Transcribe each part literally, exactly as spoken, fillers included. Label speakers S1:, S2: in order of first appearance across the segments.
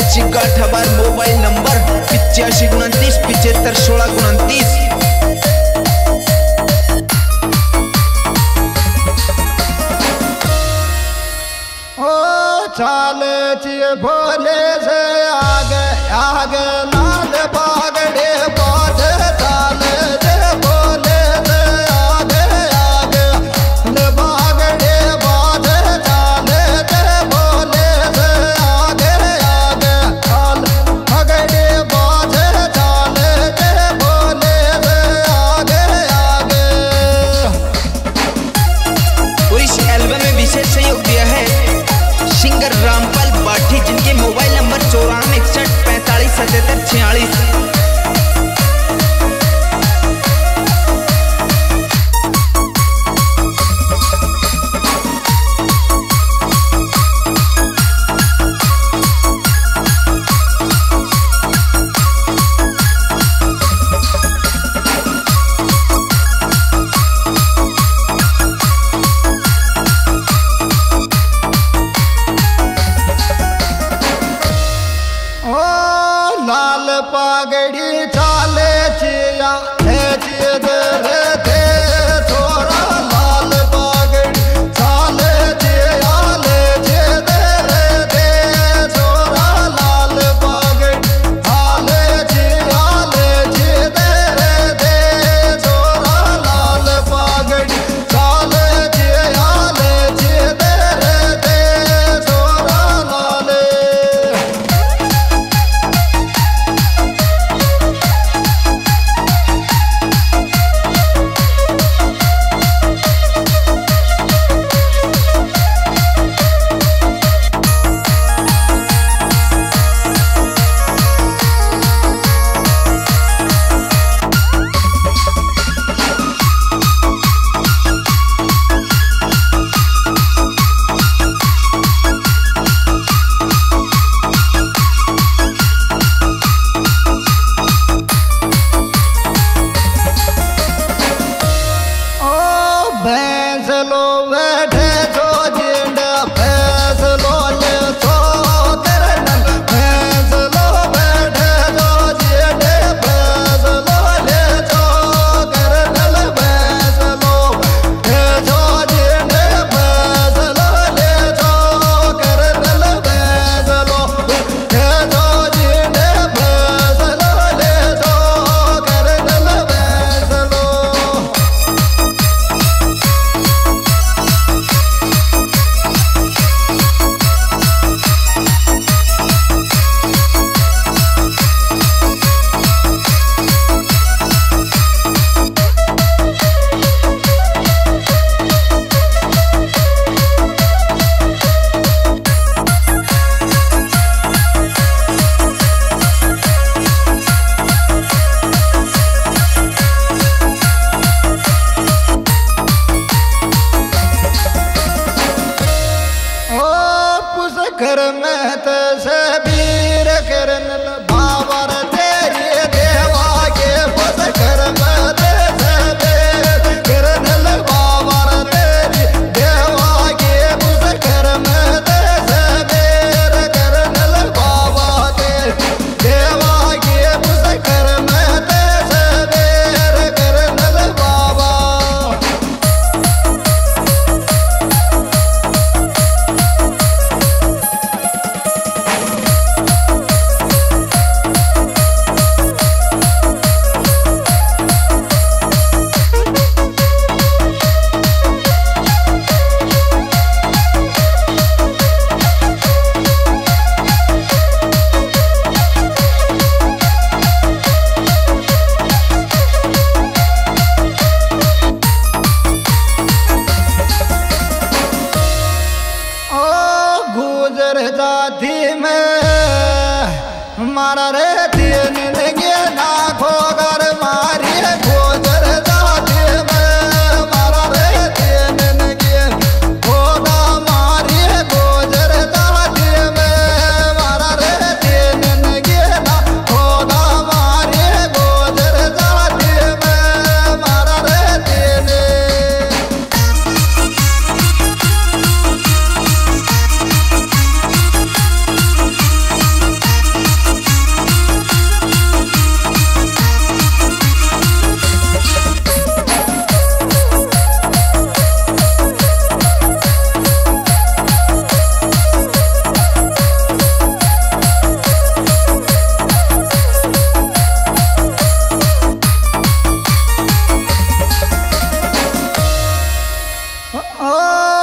S1: त्यांची गाठाबार mobile number पिच्याऐंशी उनतीस पिचहत्तर सोळा उनतीस।
S2: चाले चिए भोले से आगे आगे लाल बागड़े बाध चाले जे भोले से आगे आगे बागड़े बाध चाले जे भोले से आगे आगे लाल बागड़े बाध चाले जे भोले से आगे आगे।
S1: और इस एल्बम में विशेष सहयोग दिया है सिंगर रामपाल बाठी, जिनके मोबाइल नंबर चौरानवे इकसठ पैंतालीस सतहत्तर छियालीस।
S2: पागड़ी चाले चिया है चिए दर थे थोड़ा लाल पागड़ी चाले चिया ले चिए दर थे थोड़ा लाल पागड़ी चाले चिया ले चिए दर थे थोड़ा लाल पागड़ी चाले चिया ले चिए दर थे थोड़ा लाल। घर में तसे वीर करन बावर तेरी देवा के बस घर में तसे वीर करन बावर तेरी देवा के बस घर में तसे वीर करन बाबा तेरी देवा के बस घर में तसे वीर करन बाबा। जाती में मारा रे तीन लगे ना खोगर मारी खोजर जाती में मारा रे तीन लगे खोदा मारी खोजर जाती में मारा रे तीन लगे ना खोदा मारी खोजर जाती में मारा रे तीन।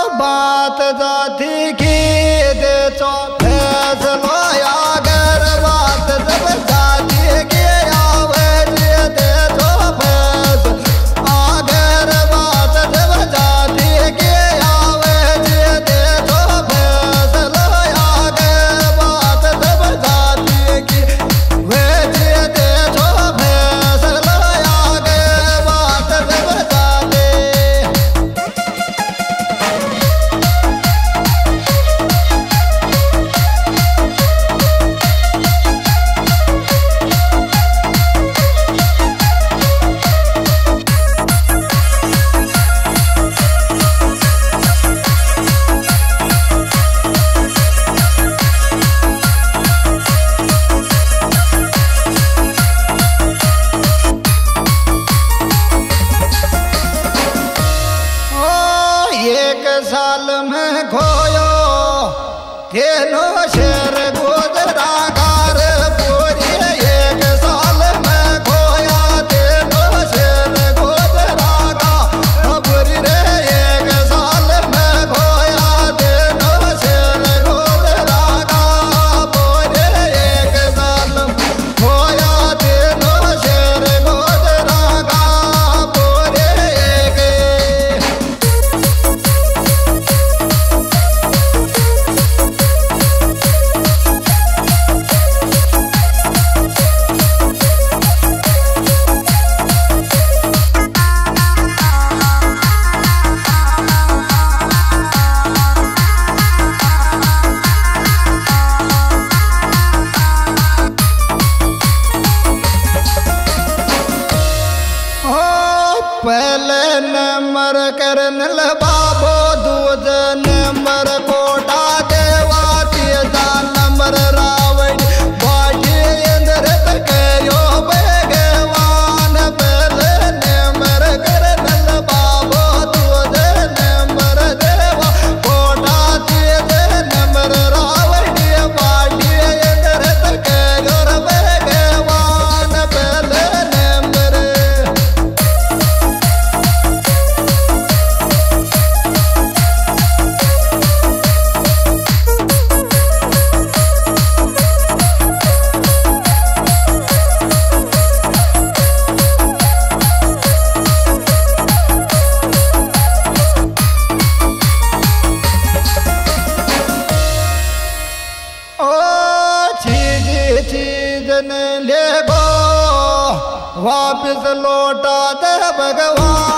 S2: बात जाती की दे चो फैसलो अगर बात जब जाती की आवे जे दे चो फैसलो अगर बात जब जाती की आवे जे दे चो फैसलो अगर बात जब जाती की वे जे दे चो फैसलो अगर बात जब जाती एक साल में खोयो केनो शेर गोदरा गार पूरी एक साल में खोया तेनो शेर गोदरा गा पूरी रे एक साल में खोया तेनो शेर गोदरा गा पूरी एक साल में खोया तेनो शेर गोदरा गा पूरी एक पहले नंबर करन बाबो दूज नंबर कोटा देवा तीजा नंबर रावण बाटी इंद्र करो भगवान पहले नंबर करन बाबो दूज नंबर देवा कोटा तीजा नंबर रावण बाटी इंद्र करो भगवान पहले नंबर चीज ने ले गो वापिस लौटा दे भगवान।